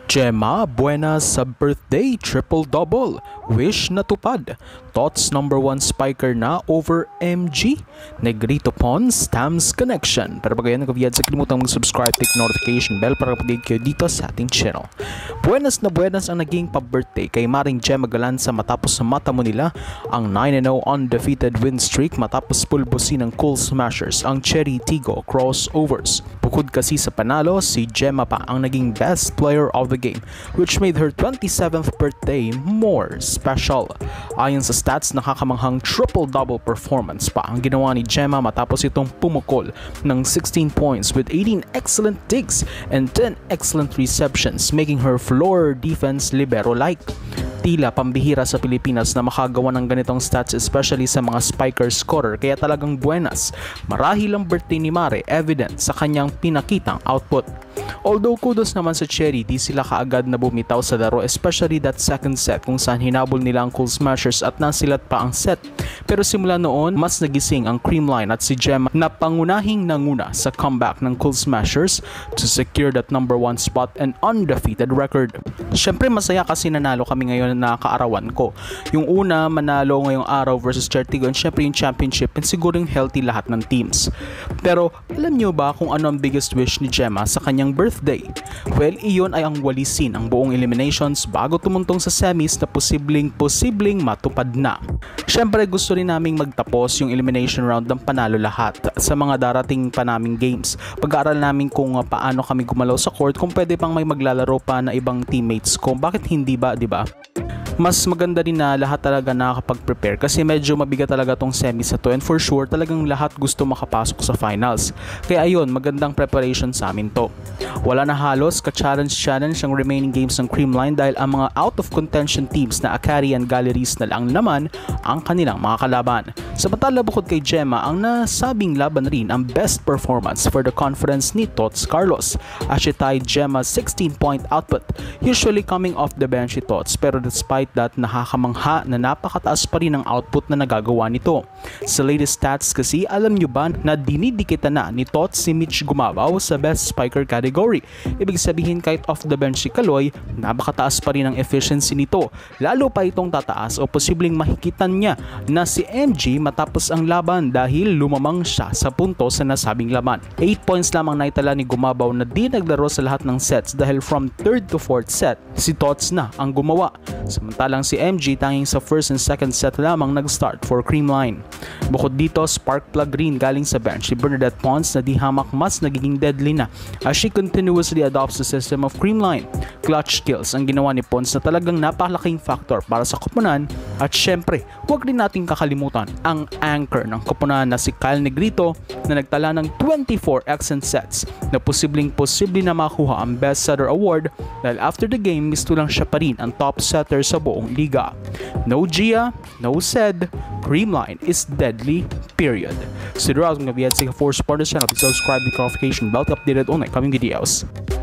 Gemma Buenas sa birthday triple-double. Wish natupad. Thoughts number 1 spiker na over MG. Negrito Pons, Stams Connection. Pero bago yan, nagkaviyad sa kalimutang mag-subscribe, click notification bell para kapag kayo dito sa ating channel. Buenas na buenas ang naging pa-birthday kay Maring Gemma Galanza matapos sa mata mo nila ang 9-0 undefeated win streak matapos pulbusin ng Cool Smashers ang Cherry Tigo crossovers. Bukod kasi sa panalo, si Gemma pa ang naging best player of the game, which made her 27th birthday more special. Ayon sa stats, nakakamanghang triple-double performance pa ang ginawa ni Gemma matapos itong pumukol ng 16 points with 18 excellent digs and 10 excellent receptions, making her floor defense libero-like. Tila pambihira sa Pilipinas na makagawa ng ganitong stats, especially sa mga spiker scorer, kaya talagang buenas. Marahil ang birthday ni Mare evident sa kanyang pinakitang output. Although kudos naman sa Cherry, di sila kaagad na bumitaw sa laro, especially that second set kung saan hinabol nila ang Cool Smashers at nasilat pa ang set. Pero simula noon, mas nagising ang Creamline at si Gemma na pangunahing nanguna sa comeback ng Cool Smashers to secure that number 1 spot and undefeated record. Syempre masaya kasi nanalo kami ngayon na kaarawan ko. Yung una, manalo ngayong araw versus Chertigo, and syempre yung championship, and siguro yung healthy lahat ng teams. Pero alam nyo ba kung ano ang biggest wish ni Gemma sa kanyang birthday? Well, iyon ay ang walisin ang buong eliminations bago tumuntong sa semis na posibleng matupad na. Syempre gusto rin naming magtapos yung elimination round ng panalo lahat sa mga darating pa naming games. Pag-aaral namin kung paano kami gumalaw sa court, kung pwede pang may maglalaro pa na ibang teammates ko. Bakit hindi ba, di ba? Mas maganda din na lahat talaga nakakapag-prepare kasi medyo mabigat talaga tong semis na to, and for sure talagang lahat gusto makapasok sa finals. Kaya ayun, magandang preparation sa amin to. Wala na halos ka-challenge ang remaining games ng Creamline dahil ang mga out of contention teams na Akari and Galleries na lang naman ang kanilang mga kalaban. Samantala bukod kay Gemma, ang nasabing laban rin ang best performance for the conference ni Tots Carlos as she tied Gemma's 16-point output, usually coming off the bench si Tots, pero despite that, nakakamangha na napakataas pa rin ang output na nagagawa nito. Sa latest stats kasi, alam nyo ba na dinidikitan na ni Tots si Mitch Gumabaw sa best spiker category? Ibig sabihin kahit off the bench si Kaloy, napakataas pa rin ang efficiency nito. Lalo pa itong tataas o posibleng mahikitan niya na si MG matapos ang laban dahil lumamang siya sa punto sa nasabing laban. 8 points lamang naitala ni Gumabaw na di naglaro sa lahat ng sets dahil from 3rd to 4th set, si Tots na ang gumawa. Samantalang si MG tanging sa first and second set lamang nag-start for Creamline. Bukod dito, spark plug rin galing sa bench si Bernadette Pons na di hamak mas nagiging deadly na as she continuously adopts the system of Creamline. Clutch kills ang ginawa ni Pons na talagang napakalaking factor para sa koponan, at syempre, huwag rin nating kakalimutan ang anchor ng koponan na si Kyle Negrito na nagtala ng 24 excellent sets na posible na makuha ang Best Setter Award dahil after the game, misto lang siya pa rin ang top setter sa buong liga. No Gia, no said, Creamline is deadly, period. So, dito ang mga biyad sa 4 Sports Channel. Please subscribe, the notification bell to updated on my coming videos.